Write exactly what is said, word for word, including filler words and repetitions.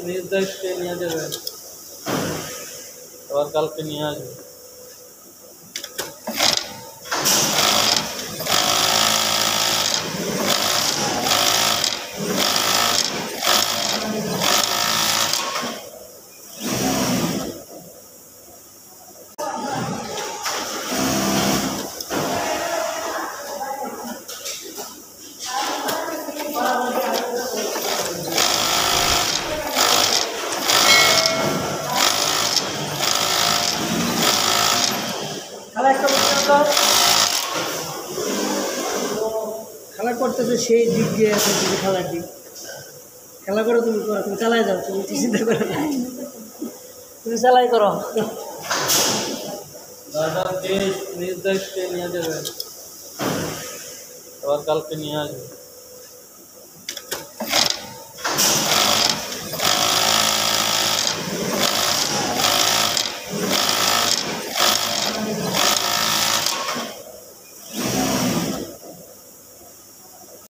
নির্দেশকে নিয়ে যাবেন, আবার কালকে নিয়ে আসবে। খেলা করতেছে সেই দিক দিয়ে আছে তুমি খেলার দিক খেলা করো তুমি করো তুমি চালাই যাও তুমি চিন্তা করো না তুমি চালাই করো দাদা দেশ নির্দেশকে নিয়ে যাবেন, আবার কালকে নিয়ে আসবে।